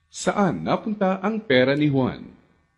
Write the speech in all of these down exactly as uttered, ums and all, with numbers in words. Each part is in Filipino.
Saan napunta ang pera ni Juan?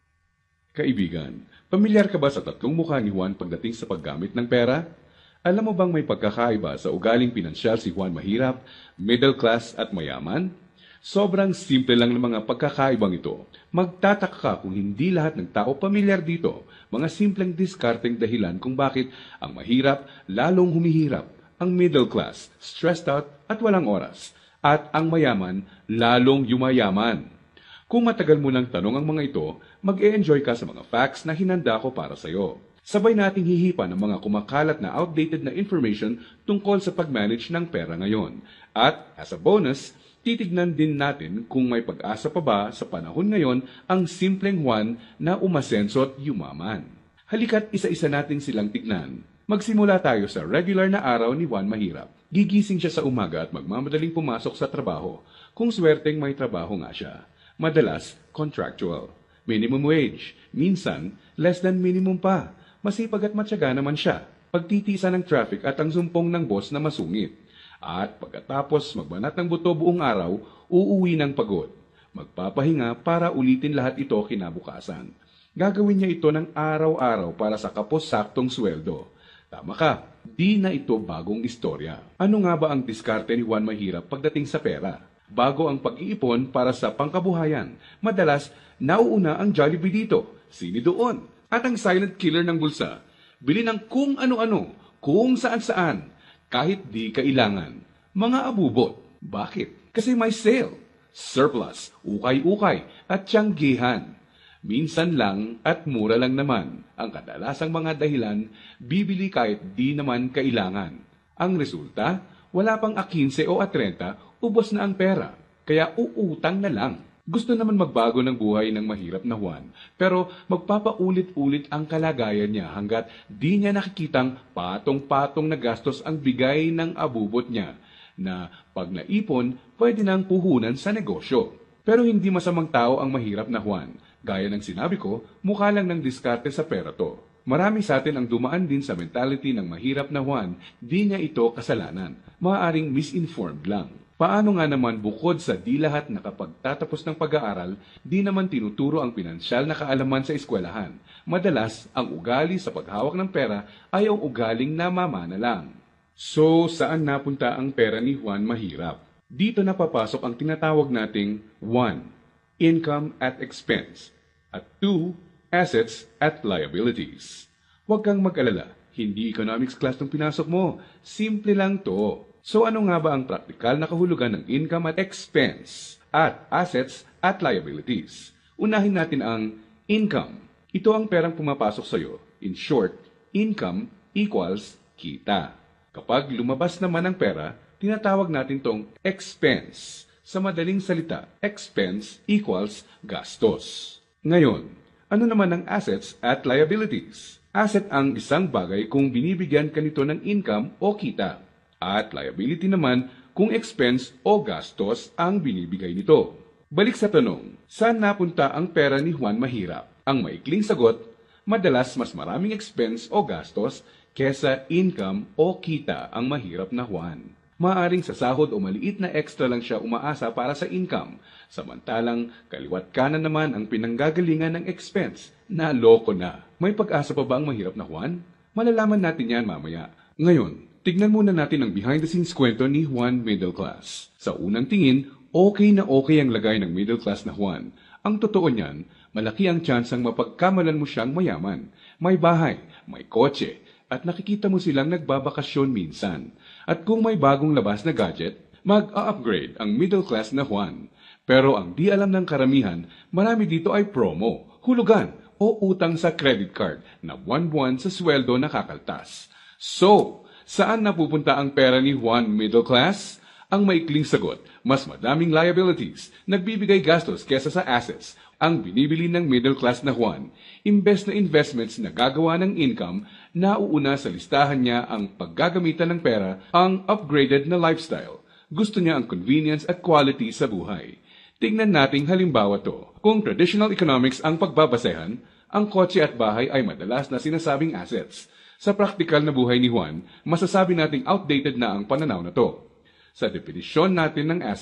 Kaibigan, pamilyar ka ba sa tatlong mukha ni Juan pagdating sa paggamit ng pera? Alam mo bang may pagkakaiba sa ugaling pinansyal si Juan mahirap, middle class at mayaman? Sobrang simple lang ng mga pagkakaibang ito. Magtataka ka kung hindi lahat ng tao pamilyar dito. Mga simpleng diskarteng dahilan kung bakit ang mahirap lalong humihirap, ang middle class stressed out at walang oras, at ang mayaman lalong yumayaman. Kung matagal mo nang tanong ang mga ito, mag-e-enjoy ka sa mga facts na hinanda ko para sa iyo. Sabay nating hihipan ang mga kumakalat na outdated na information tungkol sa pag-manage ng pera ngayon. At as a bonus, titignan din natin kung may pag-asa pa ba sa panahon ngayon ang simpleng Juan na umasenso at yumaman. Halika't isa-isa nating silang tignan. Magsimula tayo sa regular na araw ni Juan Mahirap. Gigising siya sa umaga at magmamadaling pumasok sa trabaho, kung swerteng may trabaho nga siya. Madalas, contractual. Minimum wage. Minsan, less than minimum pa. Masipag at matyaga naman siya. Pagtitiisa ng traffic at ang sumpong ng boss na masungit. At pagkatapos magbanat ng buto buong araw, uuwi ng pagod. Magpapahinga para ulitin lahat ito kinabukasan. Gagawin niya ito ng araw-araw para sa kapos-saktong sweldo. Tama ka, di na ito bagong istorya. Ano nga ba ang diskarte ni Juan Mahirap pagdating sa pera? Bago ang pag-iipon para sa pangkabuhayan, madalas nauuna ang Jollibee dito, sini doon, at ang silent killer ng bulsa. Bili ng kung ano-ano, kung saan-saan, kahit di kailangan. Mga abubot. Bakit? Kasi may sale, surplus, ukay-ukay, at tiyanggihan. Minsan lang at mura lang naman. Ang kadalasang mga dahilan, bibili kahit di naman kailangan. Ang resulta, wala pang a fifteen o a thirty, ubos na ang pera. Kaya uutang na lang. Gusto naman magbago ng buhay ng mahirap na Juan, pero magpapaulit-ulit ang kalagayan niya hanggat di niya nakikitang patong-patong na gastos ang bigay ng abubot niya, na pag naipon, pwede nang puhunan sa negosyo. Pero hindi masamang tao ang mahirap na Juan. Gaya ng sinabi ko, mukha lang ng diskarte sa pera to. Marami sa atin ang dumaan din sa mentality ng mahirap na Juan, di niya ito kasalanan. Maaaring misinformed lang. Paano nga naman bukod sa di lahat nakapagtatapos ng pag-aaral, di naman tinuturo ang pinansyal na kaalaman sa eskwelahan. Madalas, ang ugali sa paghawak ng pera ay ang ugaling namamana lang. So, saan napunta ang pera ni Juan Mahirap? Dito na papasok ang tinatawag nating one. Income at expense, at two, assets at liabilities. Huwag kang mag-alala, hindi economics class ng pinasok mo, simple lang to. So ano nga ba ang praktikal na kahulugan ng income at expense, at assets at liabilities? Unahin natin ang income. Ito ang perang pumapasok sa iyo. In short, income equals kita. Kapag lumabas naman ang pera, tinatawag natin tong expense. Sa madaling salita, expense equals gastos. Ngayon, ano naman ang assets at liabilities? Asset ang isang bagay kung binibigyan ka nito ng income o kita. At liability naman kung expense o gastos ang binibigay nito. Balik sa tanong, saan napunta ang pera ni Juan Mahirap? Ang maikling sagot, madalas mas maraming expense o gastos kesa income o kita ang mahirap na Juan. Maaring sa sahod o maliit na extra lang siya umaasa para sa income, samantalang kaliwat kanan naman ang pinanggagalingan ng expense. Naloko na. May pag-asa pa ba ang mahirap na Juan? Malalaman natin yan mamaya. Ngayon, tignan muna natin ang behind-the-scenes kwento ni Juan Middle Class. Sa unang tingin, okay na okay ang lagay ng middle class na Juan. Ang totoo niyan, malaki ang tsansang mapagkamalan mo siyang mayaman. May bahay, may kotse, at nakikita mo silang nagbabakasyon minsan. At kung may bagong labas na gadget, mag-a-upgrade ang middle class na Juan. Pero ang di alam ng karamihan, marami dito ay promo, hulugan o utang sa credit card na buwan-buwan sa sweldo na kakaltas. So, saan napupunta ang pera ni Juan Middle Class? Ang maikling sagot, mas madaming liabilities, nagbibigay gastos kesa sa assets, ang binibili ng middle class na Juan. Imbes na investments na gagawa ng income, nauuna sa listahan niya ang paggagamitan ng pera, ang upgraded na lifestyle. Gusto niya ang convenience at quality sa buhay. Tingnan nating halimbawa to. Kung traditional economics ang pagbabasehan, ang kotse at bahay ay madalas na sinasabing assets. Sa praktikal na buhay ni Juan, masasabi nating outdated na ang pananaw na to. Sa definisyon natin ng asset,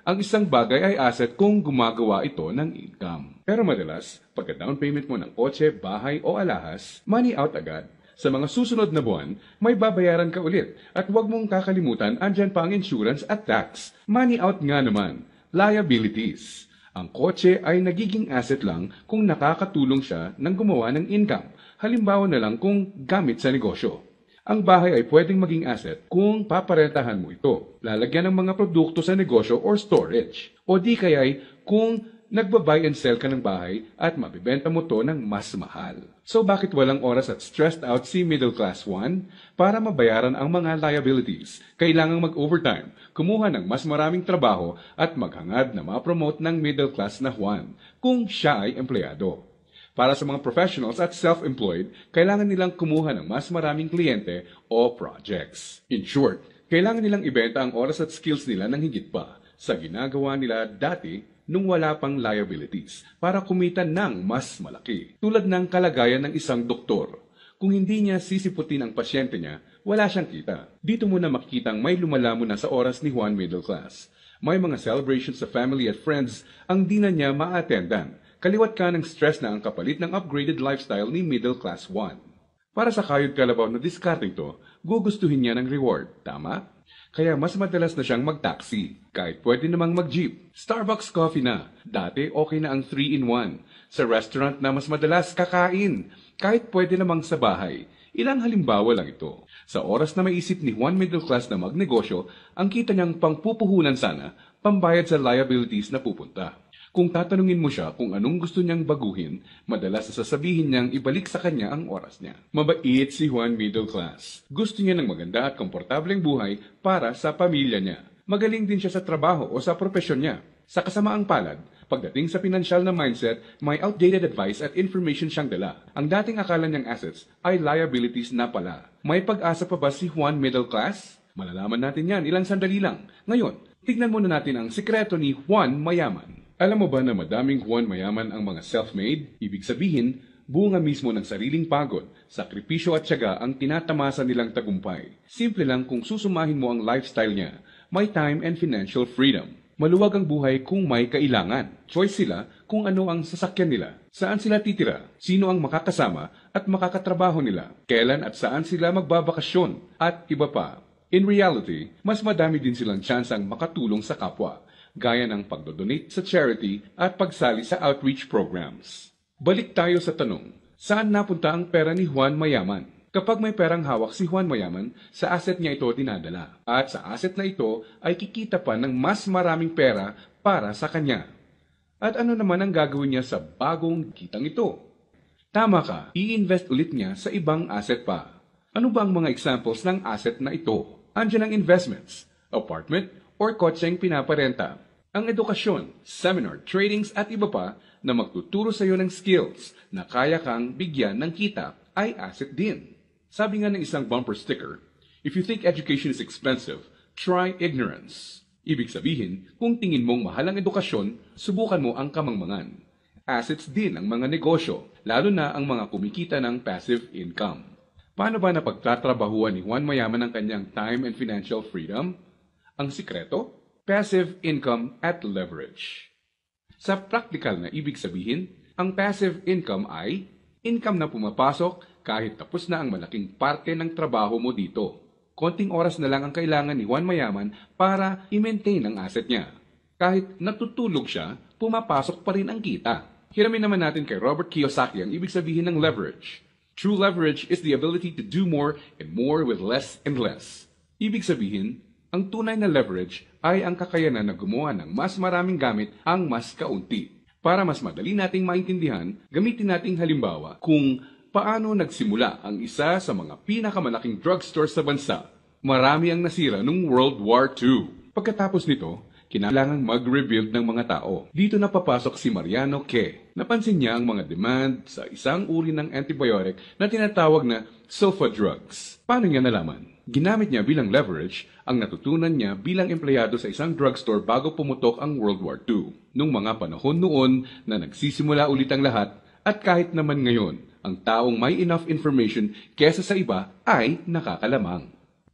Ang isang bagay ay asset kung gumagawa ito ng income. Pero madalas, pagka-down payment mo ng kotse, bahay o alahas, money out agad. Sa mga susunod na buwan, may babayaran ka ulit. At huwag mong kakalimutan, andyan pa ang insurance at tax. Money out nga naman. Liabilities. Ang kotse ay nagiging asset lang kung nakakatulong siya ng gumawa ng income. Halimbawa na lang kung gamit sa negosyo. Ang bahay ay pwedeng maging asset kung paparentahan mo ito, lalagyan ng mga produkto sa negosyo or storage. O di kaya'y kung nagba-buy and sell ka ng bahay at mabibenta mo to ng mas mahal. So bakit walang oras at stressed out si Middle Class Juan? Para mabayaran ang mga liabilities, kailangang mag-overtime, kumuha ng mas maraming trabaho at maghangad na ma-promote ng middle class na Juan kung siya ay empleyado. Para sa mga professionals at self-employed, kailangan nilang kumuha ng mas maraming kliyente o projects. In short, kailangan nilang ibenta ang oras at skills nila ng higit pa sa ginagawa nila dati nung wala pang liabilities para kumita ng mas malaki. Tulad ng kalagayan ng isang doktor. Kung hindi niya sisiputin ang pasyente niya, wala siyang kita. Dito mo na makikitang may lumalamon na sa oras ni Juan Middle Class. May mga celebrations sa family at friends ang di na niya ma-attendan. Kaliwat ka ng stress na ang kapalit ng upgraded lifestyle ni Middle Class Juan. Para sa kayod kalabaw na discarding to, gugustuhin niya ng reward, tama? Kaya mas madalas na siyang mag-taxi, kahit pwede namang mag-jeep. Starbucks coffee na, dati okay na ang three in one. Sa restaurant na mas madalas kakain, kahit pwede namang sa bahay. Ilang halimbawa lang ito. Sa oras na maisip ni Juan Middle Class na magnegosyo, ang kita niyang pangpupuhunan sana, pambayad sa liabilities na pupunta. Kung tatanungin mo siya kung anong gusto niyang baguhin, madalas sasabihin niyang ibalik sa kanya ang oras niya. Mabait si Juan Middle Class. Gusto niya ng maganda at komportableng buhay para sa pamilya niya. Magaling din siya sa trabaho o sa propesyon niya. Sa kasamaang palad, pagdating sa pinansyal na mindset, may outdated advice at information siyang dala. Ang dating akala niyang assets ay liabilities na pala. May pag-asa pa ba si Juan Middle Class? Malalaman natin yan ilang sandali lang. Ngayon, tignan muna natin ang sikreto ni Juan Mayaman. Alam mo ba na madaming Juan Mayaman ang mga self-made? Ibig sabihin, bunga mismo ng sariling pagod, sakripisyo at tiyaga ang tinatamasa nilang tagumpay. Simple lang kung susumahin mo ang lifestyle niya, may time and financial freedom. Maluwag ang buhay kung may kailangan. Choice sila kung ano ang sasakyan nila, saan sila titira, sino ang makakasama at makakatrabaho nila, kailan at saan sila magbabakasyon, at iba pa. In reality, mas madami din silang tsansang makatulong sa kapwa, gaya ng pagdodonate sa charity at pagsali sa outreach programs. Balik tayo sa tanong, saan napunta ang pera ni Juan Mayaman? Kapag may perang hawak si Juan Mayaman, sa asset niya ito dinadala. At sa asset na ito ay kikita pa ng mas maraming pera para sa kanya. At ano naman ang gagawin niya sa bagong kitang ito? Tama ka, i-invest ulit niya sa ibang asset pa. Ano ba ang mga examples ng asset na ito? Andiyan ang investments, apartment, or kotseng pinaparenta. Ang edukasyon, seminar, tradings at iba pa na magtuturo sa iyo ng skills na kaya kang bigyan ng kita ay asset din. Sabi nga ng isang bumper sticker, if you think education is expensive, try ignorance. Ibig sabihin, kung tingin mong mahal ang edukasyon, subukan mo ang kamangmangan. Assets din ang mga negosyo, lalo na ang mga kumikita ng passive income. Paano ba napagtatrabahuan ni Juan Mayaman ang kanyang time and financial freedom? Ang sikreto? Passive income at leverage. Sa practical na ibig sabihin, ang passive income ay income na pumapasok kahit tapos na ang malaking parte ng trabaho mo dito. Konting oras na lang ang kailangan ni Juan Mayaman para i-maintain ang asset niya. Kahit natutulog siya, pumapasok pa rin ang kita. Hiramin naman natin kay Robert Kiyosaki ang ibig sabihin ng leverage. True leverage is the ability to do more and more with less and less. Ibig sabihin, ang tunay na leverage ay ang kakayanan na gumawa ng mas maraming gamit ang mas kaunti. Para mas madali nating maintindihan, gamitin nating halimbawa kung paano nagsimula ang isa sa mga pinakamalaking drugstore sa bansa. Marami ang nasira noong World War Two. Pagkatapos nito, kinailangang mag-rebuild ng mga tao. Dito na papasok si Mariano Ke. Napansin niya ang mga demand sa isang uri ng antibiotic na tinatawag na sulfa drugs. Paano niya nalaman? Ginamit niya bilang leverage ang natutunan niya bilang empleyado sa isang drugstore bago pumutok ang World War Two. Nung mga panahon noon na nagsisimula ulit ang lahat at kahit naman ngayon, ang taong may enough information kesa sa iba ay nakakalamang.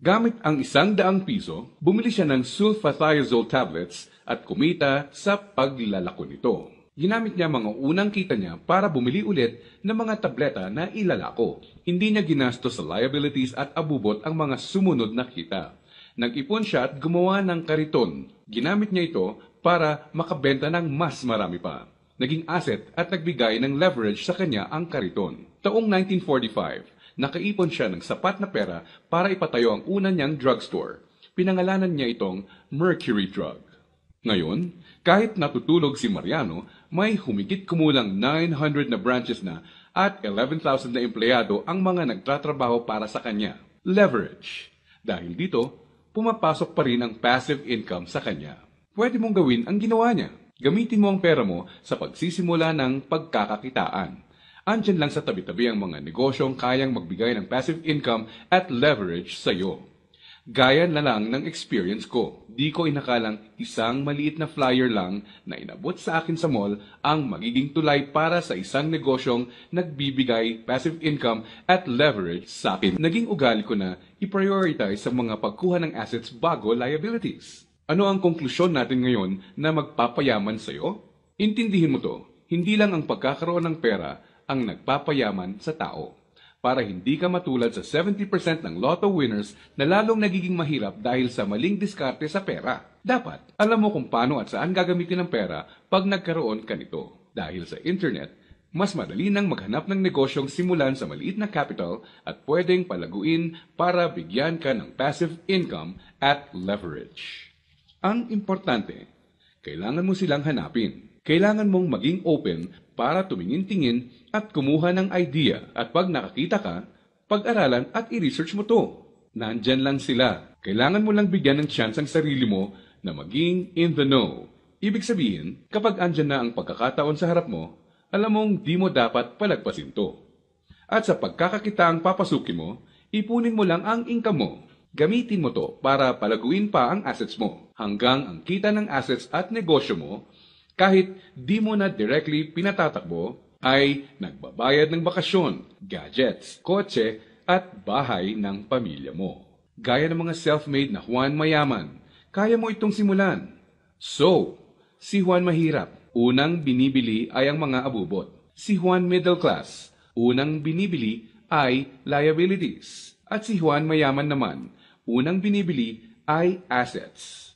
Gamit ang isang daang piso, bumili siya ng sulfathiazole tablets at kumita sa paglalako nito. Ginamit niya mga unang kita niya para bumili ulit ng mga tableta na ilalako. Hindi niya ginastos sa liabilities at abubot ang mga sumunod na kita. Nag-ipon siya at gumawa ng kariton. Ginamit niya ito para makabenta ng mas marami pa. Naging asset at nagbigay ng leverage sa kanya ang kariton. Taong nineteen forty-five, nakaipon siya ng sapat na pera para ipatayo ang una niyang drugstore. Pinangalanan niya itong Mercury Drug. Ngayon, kahit natutulog si Mariano, may humigit kumulang nine hundred na branches na at eleven thousand na empleyado ang mga nagtatrabaho para sa kanya. Leverage. Dahil dito, pumapasok pa rin ang passive income sa kanya. Pwede mong gawin ang ginawa niya. Gamitin mo ang pera mo sa pagsisimula ng pagkakakitaan. Andyan lang sa tabi-tabi ang mga negosyong kayang magbigay ng passive income at leverage sa iyo. Gaya na lang ng experience ko. Di ko inakalang isang maliit na flyer lang na inabot sa akin sa mall ang magiging tulay para sa isang negosyong nagbibigay passive income at leverage sa akin. Naging ugali ko na i-prioritize sa mga pagkuha ng assets bago liabilities. Ano ang konklusyon natin ngayon na magpapayaman sa iyo? Intindihin mo to, hindi lang ang pagkakaroon ng pera ang nagpapayaman sa tao. Para hindi ka matulad sa seventy percent ng lotto winners na lalong nagiging mahirap dahil sa maling diskarte sa pera. Dapat, alam mo kung paano at saan gagamitin ang pera pag nagkaroon ka nito. Dahil sa internet, mas madali nang maghanap ng negosyong simulan sa maliit na capital at pwedeng palaguin para bigyan ka ng passive income at leverage. Ang importante, kailangan mo silang hanapin. Kailangan mong maging open para tumingin-tingin at kumuha ng idea at pag nakakita ka, pag-aralan at i-research mo to. Nandyan lang sila. Kailangan mo lang bigyan ng chance ang sarili mo na maging in the know. Ibig sabihin, kapag andyan na ang pagkakataon sa harap mo, alam mong di mo dapat palagpasin to. At sa pagkakakitaang papasukin mo, ipunin mo lang ang income mo. Gamitin mo to para palaguin pa ang assets mo hanggang ang kita ng assets at negosyo mo kahit di mo na directly pinatatakbo, ay nagbabayad ng bakasyon, gadgets, kotse, at bahay ng pamilya mo. Gaya ng mga self-made na Juan Mayaman, kaya mo itong simulan. So, si Juan Mahirap, unang binibili ay ang mga abubot. Si Juan Middle Class, unang binibili ay liabilities. At si Juan Mayaman naman, unang binibili ay assets.